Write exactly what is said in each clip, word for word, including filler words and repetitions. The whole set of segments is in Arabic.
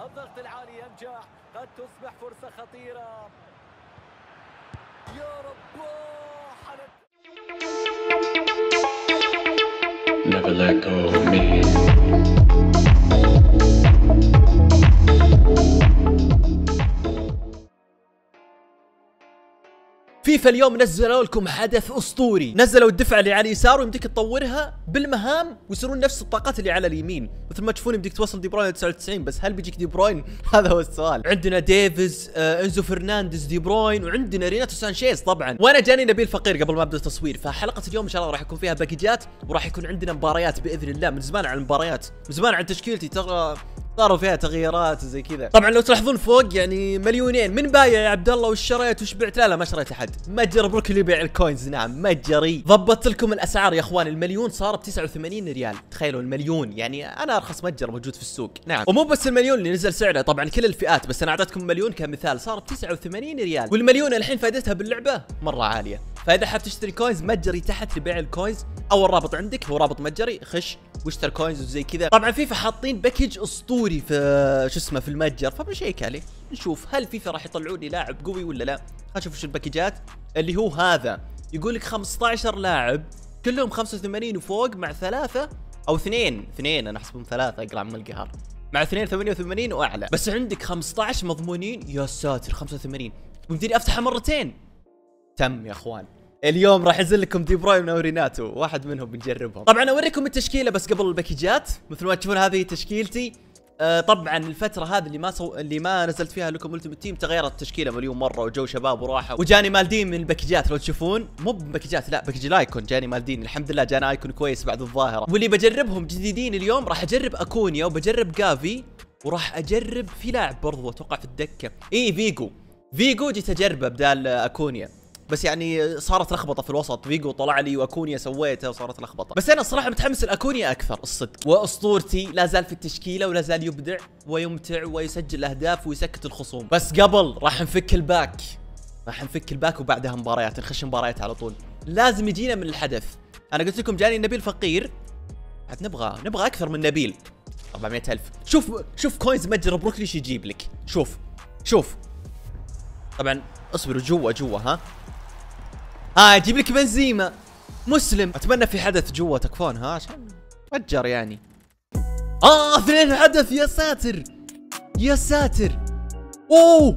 الضغط العالي ينجح، قد تصبح فرصة خطيرة. يا رب Never let go of me. فيفا اليوم نزلوا لكم حدث اسطوري، نزلوا الدفعه اللي على اليسار ويمديك تطورها بالمهام ويصيرون نفس الطاقات اللي على اليمين، مثل ما تشوفون يمديك توصل دي بروين تسعة وتسعين، بس هل بيجيك دي بروين؟ هذا هو السؤال. عندنا ديفيز، آه انزو فرنانديز، دي بروين، وعندنا ريناتو سانشيز طبعا. وانا جاني نبيل فقير قبل ما ابدا التصوير، فحلقه اليوم ان شاء الله راح يكون فيها باكجات وراح يكون عندنا مباريات باذن الله. من زمان عن المباريات، من زمان عن تشكيلتي، ترى صاروا فيها تغييرات وزي كذا. طبعا لو تلاحظون فوق يعني مليونين، من بايع يا عبد الله؟ وش شريت وش بعت؟ لا لا ما شريت احد. متجر بروكلي يبيع الكوينز، نعم متجري. ضبطت لكم الاسعار يا اخوان، المليون صار ب تسعة وثمانين ريال، تخيلوا المليون، يعني انا ارخص متجر موجود في السوق. نعم، ومو بس المليون اللي نزل سعره، طبعا كل الفئات، بس انا اعطيتكم مليون كمثال، صار ب تسعة وثمانين ريال، والمليون الحين فائدتها باللعبه مره عاليه. فاذا حاب تشتري كوينز، متجري تحت لبيع الكوينز، اول رابط عندك هو رابط متجري، خش واشتري كوينز وزي كذا. طبعا فيفا حاطين باكج اسطوري في شو اسمه في المتجر، فبنشيك عليه نشوف هل فيفا راح يطلعون لي لاعب قوي ولا لا. خلينا نشوف وش الباكجات اللي هو هذا. يقول لك خمسة عشر لاعب كلهم خمسة وثمانين وفوق، مع ثلاثه او اثنين اثنين انا احسبهم ثلاثه، اقرا من القهر، مع اثنين ثمانية وثمانين واعلى. بس عندك خمسة عشر مضمونين، يا ساتر خمسة وثمانين، ممكن افتحها مرتين. تم يا اخوان، اليوم راح ينزل لكم دي بروين او ريناتو، واحد منهم بنجربهم. طبعا اوريكم التشكيله بس قبل الباكجات. مثل ما تشوفون هذه تشكيلتي. آه طبعا الفتره هذه اللي ما سو... اللي ما نزلت فيها لكم التيمت تيم تغيرت التشكيله مليون مره، وجو شباب وراحه، وجاني مالدين من الباكجات. لو تشوفون مو باكجات، لا باكج الايكون، جاني مالدين الحمد لله، جانا ايكون كويس بعد الظاهره. واللي بجربهم جديدين اليوم، راح اجرب اكونيا وبجرب جافي، وراح اجرب في لاعب برضو اتوقع في الدكه، اي فيجو. فيجو جيت اجربه بدال اكونيا، بس يعني صارت لخبطه في الوسط، فيجو طلع لي واكونيا سويته وصارت لخبطه. بس انا الصراحه متحمس الاكونيا اكثر الصدق، واسطورتي لا زال في التشكيله ولا زال يبدع ويمتع ويسجل اهداف ويسكت الخصوم. بس قبل راح نفك الباك، راح نفك الباك وبعدها مباريات، نخش مباريات على طول. لازم يجينا من الحدث. انا قلت لكم جاني نبيل فقير، عاد نبغى نبغى اكثر من نبيل. أربعمية ألف. شوف شوف كوينز متجر بروكلي ايش يجيب لك، شوف شوف. طبعا اصبروا جوا جوا ها ها يجيب لك بنزيما، مسلم. اتمنى في حدث جوا تكفون ها، عشان متجر يعني. اه اثنين حدث، يا ساتر يا ساتر. اوه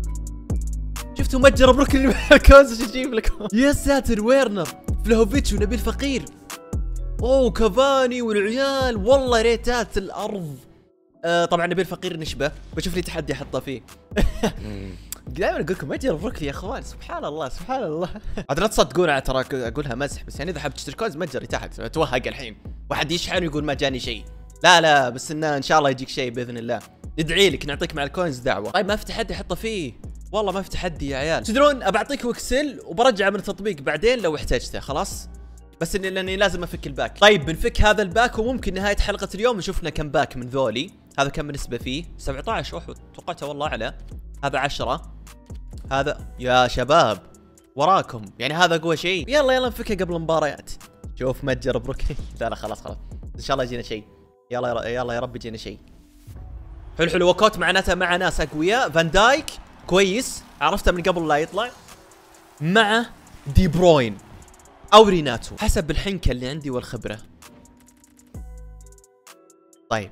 شفتوا متجر بروكلي الكوز ايش يجيب لك؟ يا ساتر، ويرنر، فلاهوفيتش، ونبيل فقير، اوه كافاني والعيال، والله ريتات الارض. آه طبعا نبيل فقير نشبه، بشوف لي تحدي احطه فيه. دائما اقول لكم متجر بروكلي يا اخوان، سبحان الله سبحان الله. عاد لا تصدقون ترى اقولها مزح، بس يعني اذا حاب تشتري كوينز متجري تحت. توهق الحين واحد يشحن ويقول ما جاني شيء، لا لا بس انه ان شاء الله يجيك شيء باذن الله. ندعي لك نعطيك مع الكوينز دعوه. طيب ما في تحدي احطه فيه، والله ما في تحدي يا عيال. تدرون ابعطيكم اكسل وبرجعه من التطبيق بعدين لو احتاجته، خلاص بس إني لاني لازم افك الباك. طيب بنفك هذا الباك، وممكن نهايه حلقه اليوم شفنا كم باك من ذولي. هذا كم بالنسبه فيه؟ سبعة عشر. اوه توقعته والله اعلى. هذا عشرة. هذا يا شباب وراكم، يعني هذا اقوى شيء. يلا يلا نفكها قبل المباريات. شوف متجر بروكلي. لا لا خلاص خلاص، ان شاء الله يجينا شيء. يلا يلا, يلا يا رب يجينا شيء. حلو حلو. وكوت معناته مع ناس اقوياء. فان دايك كويس، عرفته من قبل لا يطلع. مع دي بروين او ريناتو حسب الحنكه اللي عندي والخبره. طيب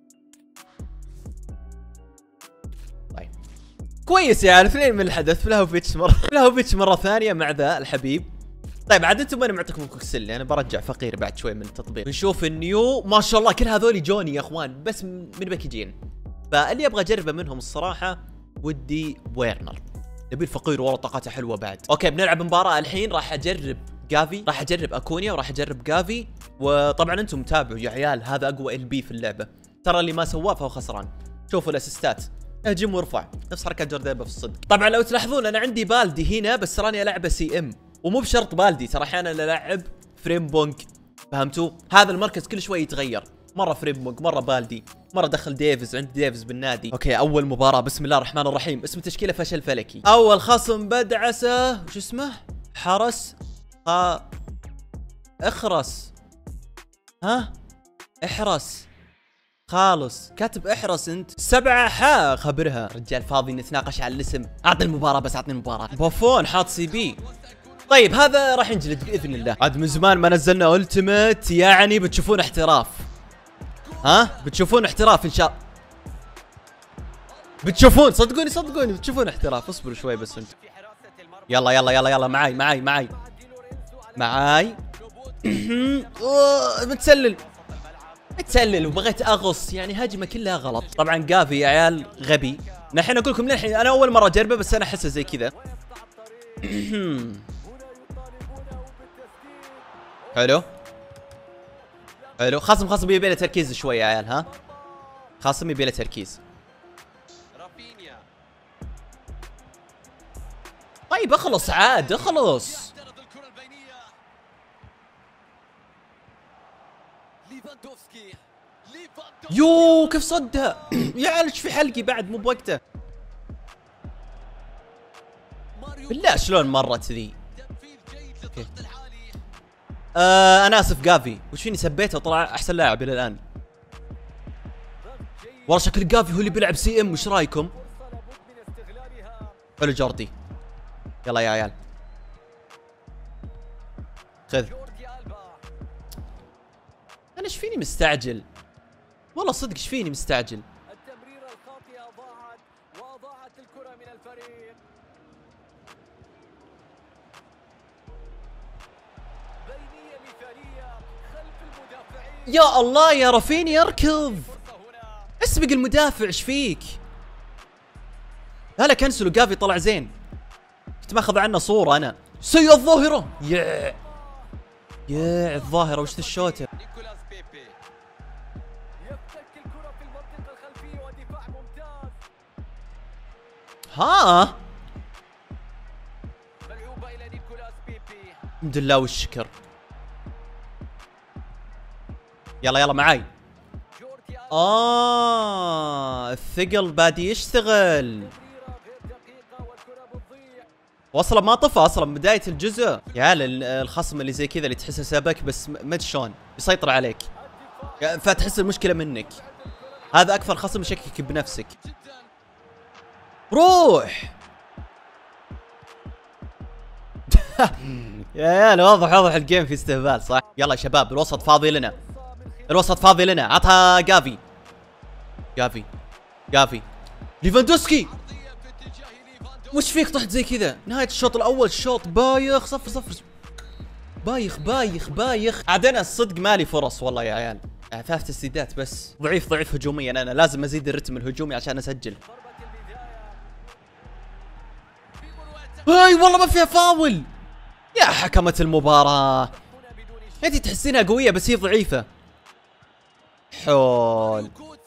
طيب كويس يعني، اثنين من الحدث. فلاهوفيتش مره فلاهوفيتش مره ثانيه مع ذا الحبيب. طيب عاد انتم انا معطيكم كوكسل، انا برجع فقير بعد شوي من التطبيق. نشوف النيو، ما شاء الله كل هذول جوني يا اخوان، بس من باكجين. فاللي ابغى اجربه منهم الصراحه ودي ويرنر. نبيل فقير والله طاقته حلوه بعد. اوكي بنلعب مباراه الحين، راح اجرب جافي، راح اجرب اكونيا، وراح اجرب جافي. وطبعا انتم تابعوا يا عيال، هذا اقوى ال بي في اللعبه، ترى اللي ما سواه فهو خسران. شوفوا الاسيستات، اهجم وارفع نفس حركه جورديبا في الصدق. طبعا لو تلاحظون انا عندي بالدي هنا، بس تراني العبه سي ام، ومو بشرط بالدي، ترى احيانا العب فريم بونج، فهمتوا؟ هذا المركز كل شوي يتغير، مره فريم بونج، مره بالدي، مره دخل ديفيز، عند ديفيز بالنادي. اوكي اول مباراه، بسم الله الرحمن الرحيم. اسم التشكيله فشل فلكي. اول خصم بدعسه، وش اسمه؟ حرس ها اخرس ها احرس خالص كاتب احرص انت. سبعة حا خبرها رجال فاضي نتناقش على الاسم. اعطني المباراة بس اعطني المباراة. بوفون حاط سي بي. طيب هذا راح ينجلد باذن الله. عاد من زمان ما نزلنا التيمت، يعني بتشوفون احتراف. ها بتشوفون احتراف ان شاء بتشوفون صدقوني صدقوني بتشوفون احتراف. اصبروا شوي بس انت. يلا يلا يلا يلا معاي معاي معاي معاي. اوه متسلل متسلل وبغيت اغص، يعني هجمه كلها غلط. طبعا جافي يا عيال غبي. نحن اقول لكم للحين انا اول مره اجربه بس انا احسه زي كذا. حلو حلو. خصم خصم يبي له تركيز شوي يا عيال. ها خصم يبي له تركيز. طيب اخلص عاد اخلص. يو كيف صدها. يا عيال ايش في حلقي بعد مو بوقته. بالله شلون مرت ذي. آه انا اسف جافي، وش فيني سبيته وطلع احسن لاعب الى الان. والله شكل جافي هو اللي بيلعب سي ام. وش رايكم؟ حلو جوردي. يلا يا عيال خذ. انا ايش فيني مستعجل والله صدق. ايش فيني مستعجل. التمريرة الخاطئة ضاعت وأضاعت الكرة من الفريق. بينية مثالية خلف المدافعين. يا الله يا رافينيا اركض اسبق المدافع. ايش فيك؟ لا لا كنسلوا. جافي طلع زين. كنت ماخذ عنه صورة انا. سيء الظاهرة. يا يا الظاهرة وش ذا الشوتة. يفتك الكرة في المنطقة الخلفية ودفاع ممتاز. ها ملعوبة إلى نيكولاس بيبي. الحمد لله والشكر. يلا يلا معاي. جوردي ألبا. آه الثقل بادي يشتغل. تمريرة غير دقيقة والكرة بتضيع. واصلا ما طفى اصلا من بداية الجزء. يا عيال الخصم اللي زي كذا اللي تحسه سابك بس ما ادري شلون يسيطر عليك، فتحس المشكلة منك. هذا اكثر خصم يشكك بنفسك. روح. يا عيال واضح واضح الجيم في استهبال صح. يلا يا شباب الوسط فاضي لنا. الوسط فاضي لنا. عطها جافي. جافي جافي ليفاندوسكي. وش فيك طحت زي كذا؟ نهاية الشوط الأول شوط بايخ. صفر صفر بايخ بايخ بايخ. عاد أنا الصدق مالي فرص والله يا عيال. يعني ثلاث تسديدات بس. ضعيف ضعيف هجوميا. أنا لازم أزيد الرتم الهجومي عشان أسجل. هاي والله ما فيها فاول. يا حكمة المباراة. انتي تحسينها قوية بس هي ضعيفة. حول.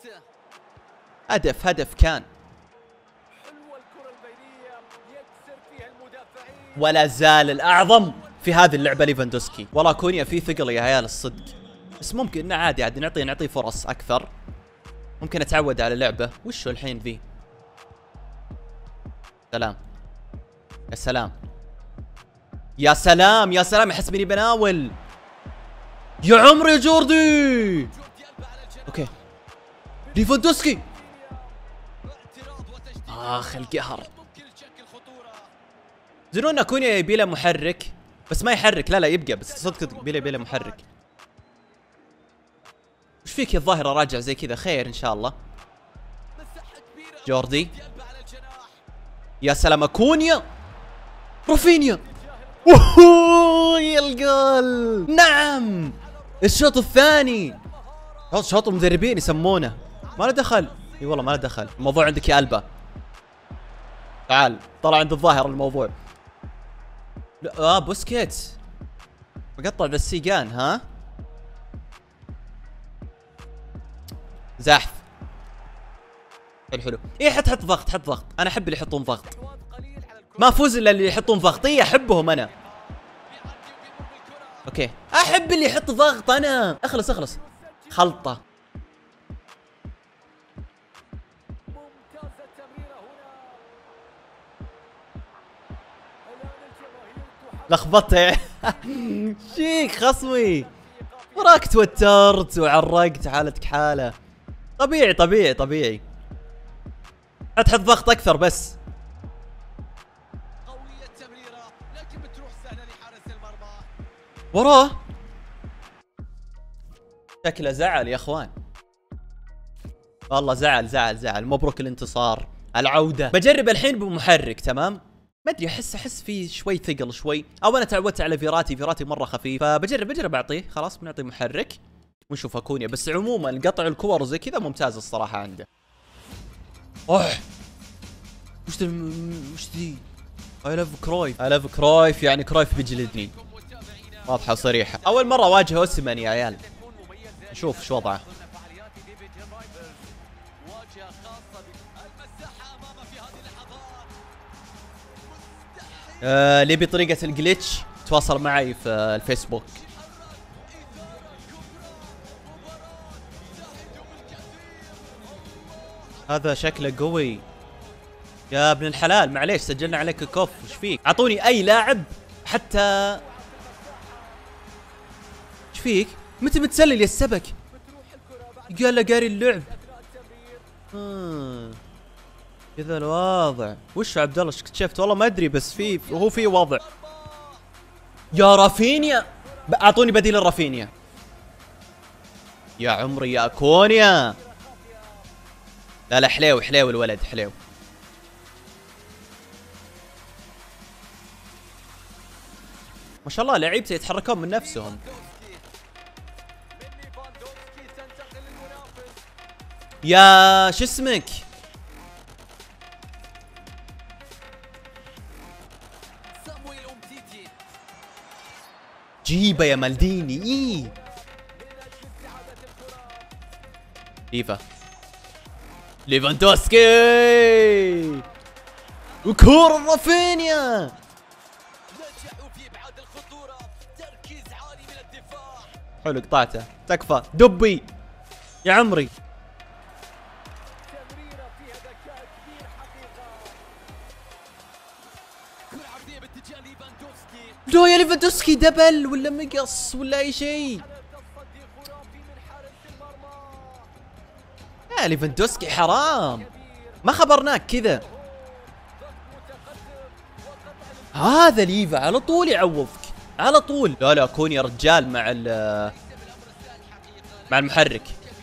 هدف هدف كان. حلوة الكرة البينية يكسر فيها المدافعين. ولا زال الأعظم في هذه اللعبة ليفاندوسكي. والله كونيا فيه ثقل يا عيال الصدق. بس ممكن انه عادي عادي نعطيه نعطيه فرص أكثر. ممكن أتعود على اللعبة. وشو الحين ذي؟ سلام يا سلام يا سلام يا سلام. يحس بني بناول. يا عمري يا جوردي. اوكي ليفاندوسكي. اخ القهر. تدرون كونيا يبي له محرك بس ما يحرك. لا لا يبقى بس صدق يبي له يبي له محرك. وش فيك يا الظاهرة راجع زي كذا؟ خير ان شاء الله. جوردي. يا سلام كونيا. رافينيا. اوه يا الجول. نعم الشوط الثاني. شوط المدربين يسمونه. ما له دخل. اي والله ما له دخل. الموضوع عندك يا ألبا. تعال طلع عند الظاهر الموضوع. لا اه بوسكيتس مقطع ذا السيجان. ها زاحف. حلو حلو. ايه حط حط ضغط حط ضغط. انا احب اللي يحطون ضغط. ما فوز الا اللي يحطون ضغطية. احبهم انا. اوكي احب اللي يحط ضغط انا. اخلص اخلص. خلطة. ممتازة التمريرة هنا. لخبطت. شيك خصمي. وراك توترت وعرقت حالتك حالة. طبيعي طبيعي طبيعي. اتحط ضغط اكثر بس. قوية التمريرة لكن بتروح سهلة لحارس المرمى. وراه شكله زعل يا اخوان، والله زعل زعل زعل. مبروك الانتصار، العودة. بجرب الحين بمحرك. تمام، ما ادري، احس احس في شوي ثقل شوي، او انا تعودت على فيراتي، فيراتي مره خفيف، فبجرب بجرب اعطيه. خلاص بنعطي محرك ونشوف اكونيا. بس عموما قطع الكور وزي كذا ممتاز الصراحه عنده. اوه وش ذا وش ذي؟ اي لاف كرويف، اي لاف كرويف، يعني كرويف بيجلدني. واضحه وصريحه. اول مره اواجه اوسمان يا عيال، نشوف شو وضعه. آه اللي بطريقة الجليتش تواصل معي في الفيسبوك. هذا شكله قوي يا ابن الحلال. معليش سجلنا عليك كوف، وش فيك؟ اعطوني اي لاعب حتى. وش فيك؟ متى متسلل يا السبك؟ قال له قاري اللعب. آه. كذا الوضع. وش عبد الله اكتشفت؟ والله ما ادري، بس في هو في وضع. يا رافينيا، اعطوني بديل الرافينيا يا عمري يا كونيا. لا لا حليو حليو الولد حليو. ما شاء الله لعيبته يتحركون من نفسهم. يا شو اسمك؟ جيبه يا مالديني. ايه ليفا ليفاندوسكي وكورة رافينيا. نجحوا في ابعاد الخطورة، تركيز عالي من الدفاع. حلو قطعته، تكفى دبي يا عمري. تمريرة فيها ذكاء كبير حقيقة. كرة عرضية باتجاه ليفاندوفسكي. لو يا ليفاندوسكي دبل ولا مقص ولا اي شيء. تصدي خرافي من حارس المرمى. يا ليفاندوسكي حرام، ما خبرناك كذا. هذا ليفا على طول يعوضك على طول. لا لا كوني رجال مع ال مع المحرك.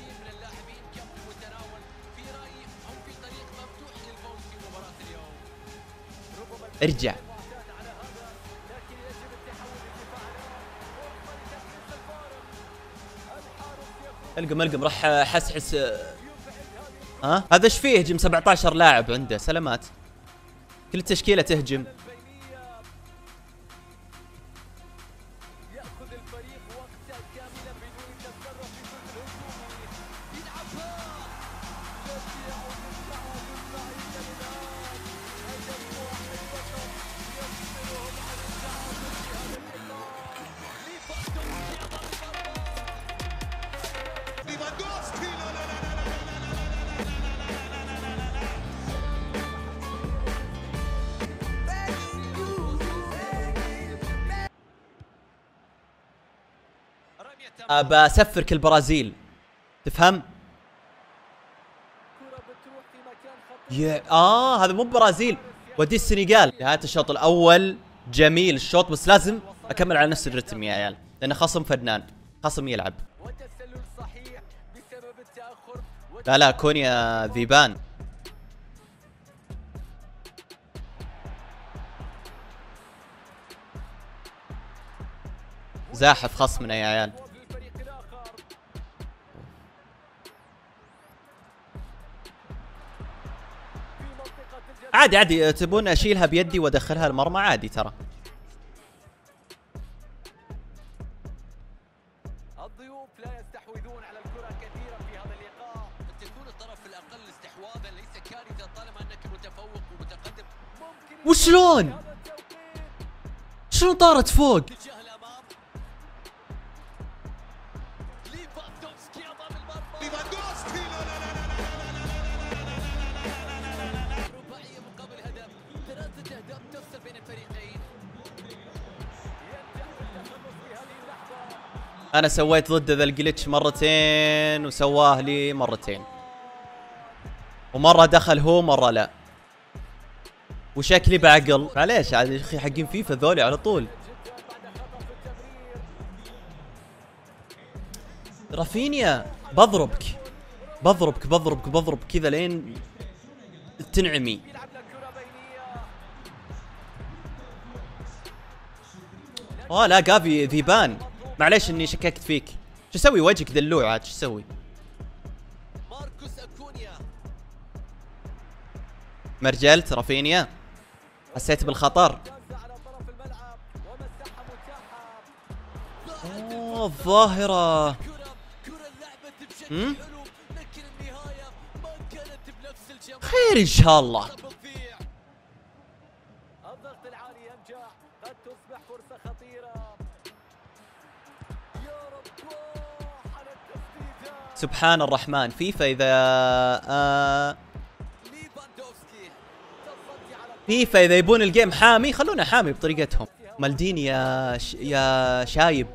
ارجع. القم القم راح حسحس. ها هذا ايش فيه؟ هجم سبعة عشر لاعب عنده. سلامات، كل التشكيله تهجم. ياخذ الفريق وقتا كاملا بدون التصرف في الجزء الهجومي. يلعبها تشجيع بالتعادل بعيدا الان. هدف واحد فقط يفصلهم عن التعادل في هذا اللقاء. ليفاندوفسكي لا لا لا لا ابى اسفرك البرازيل، تفهم؟ يا اه هذا مو برازيل، ودي السنغال. نهاية الشوط الاول جميل الشوط، بس لازم اكمل على نفس الرتم يا عيال، لان خصم فنان، خصم يلعب. والتسلل صحيح بسبب التأخر. لا لا كونيا ذيبان. زاحف خصمنا يا عيال. عادي عادي، تبون اشيلها بيدي وادخلها المرمى عادي ترى. الضيوف لا يستحوذون على الكرة كثيرا في هذا اللقاء. قد تكون الطرف الاقل استحواذا ليس كارثة طالما انك متفوق ومتقدم. ممكن وشلون؟ شلون طارت فوق؟ اتجاه الامام. ليفاندوفسكي امام المرمى. ليفاندوفسكي لا لا لا لا رباعية مقابل هدف. ثلاثة اهداف تفصل بين الفريقين. ينجح بالتخلص في هذه اللحظة. انا سويت ضد ذا الجلتش مرتين وسواه لي مرتين. ومره دخل هو مره لا. وشكلي بعقل معليش عاد يا اخي حقين فيفا ذولي على طول. رافينيا بضربك بضربك بضربك بضربك كذا لين تنعمي. اه لا جافي ذيبان معليش اني شككت فيك. شو اسوي وجهك دلوع عاد شو اسوي؟ مرجلت رافينيا حسيت بالخطر. اوه الظاهرة. امم خير ان شاء الله. الضغط العالي ينجح، قد تصبح فرصة خطيرة. يا رب على التسديدة. سبحان الرحمن فيفا اذا آه فيفا اذا يبون الجيم حامي خلونا حامي بطريقتهم. مالديني يا ش... يا شايب.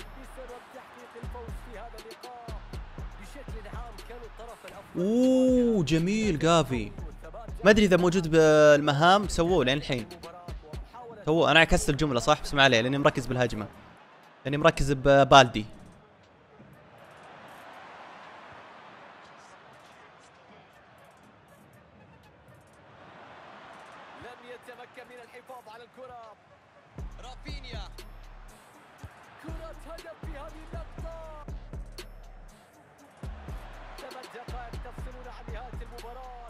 اوه جميل جافي. ما ادري اذا موجود بالمهام سووه لين الحين. سووه. انا عكست الجمله صح بس ما عليه لاني مركز بالهجمه. لاني مركز ببالدي. لم يتمكن من الحفاظ على الكرة. رافينيا. كرة هدف في هذه اللقطة. ثمان دقائق تفصلون عن نهاية المباراة.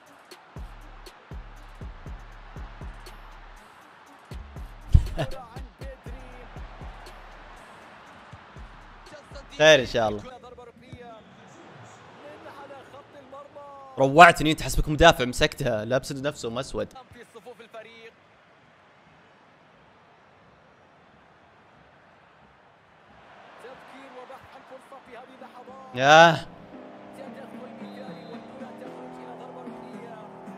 خير ان شاء الله. روعتني انت حسبك مدافع مسكتها لابس نفسه مسود. في صفوف الفريق. تفكير وبحث عن فرصة في هذه اللحظات. ياه تدخل مثالي والكرة تخرج إلى ضربة ركنية.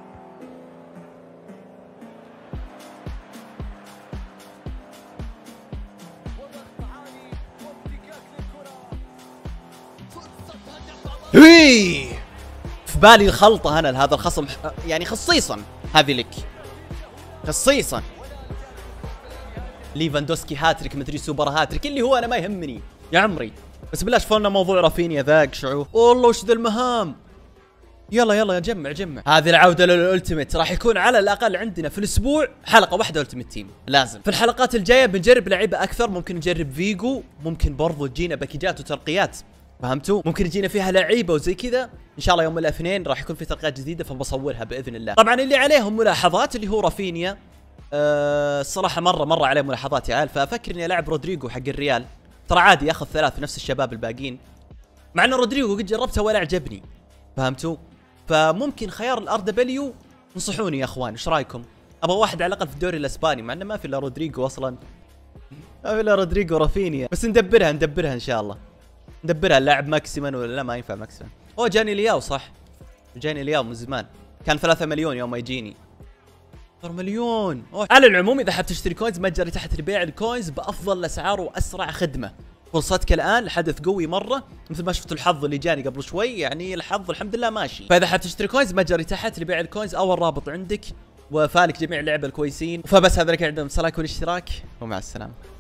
وضغط عالي وافتكاك للكرة. فرصة هدف. هي في بالي الخلطة أنا لهذا الخصم يعني خصيصا هذه لك خصيصا. ليفاندوسكي هاتريك مدري سوبر هاتريك اللي هو أنا ما يهمني يا عمري. بس بلاش فولنا موضوع رافينيا ذاك شعوف. والله وش ذا المهام. يلا يلا يا جمع جمع. هذه العودة للألتيميت راح يكون على الأقل عندنا في الأسبوع حلقة واحدة ألتيميت تيم لازم. في الحلقات الجاية بنجرب لعيبة أكثر. ممكن نجرب فيجو. ممكن برضو تجينا باكيجات وترقيات فهمتوا؟ ممكن يجينا فيها لعيبه وزي كذا. ان شاء الله يوم الاثنين راح يكون في ترقيات جديده فبصورها باذن الله. طبعا اللي عليهم ملاحظات اللي هو رافينيا أه الصراحه مره مره عليه ملاحظات يا عيال. فافكر اني العب رودريجو حق الريال. ترى عادي ياخذ ثلاث نفس الشباب الباقيين. مع ان رودريجو قد جربته ولا عجبني فهمتوا؟ فممكن خيار الار دبليو. انصحوني يا اخوان ايش رايكم؟ ابغى واحد على الاقل في الدوري الاسباني مع انه ما في الا رودريجو اصلا. ما في الا رودريجو رافينيا. بس ندبرها ندبرها ان شاء الله. ندبرها اللاعب ماكسيمان ولا لا ما ينفع ماكسيمان. اوه جاني لياو صح. جاني لياو من زمان. كان ثلاثة مليون يوم ما يجيني. ثلاثة مليون. أوه. على العموم اذا حاب تشتري كوينز متجري تحت لبيع الكوينز بافضل الاسعار واسرع خدمه. فرصتك الان الحدث قوي مره مثل ما شفتوا الحظ اللي جاني قبل شوي يعني الحظ الحمد لله ماشي. فاذا حاب تشتري كوينز متجري تحت لبيع الكوينز او الرابط عندك وفالك جميع اللعبه الكويسين. فبس هذا اللي كان عندنا. لايك والاشتراك ومع السلامه.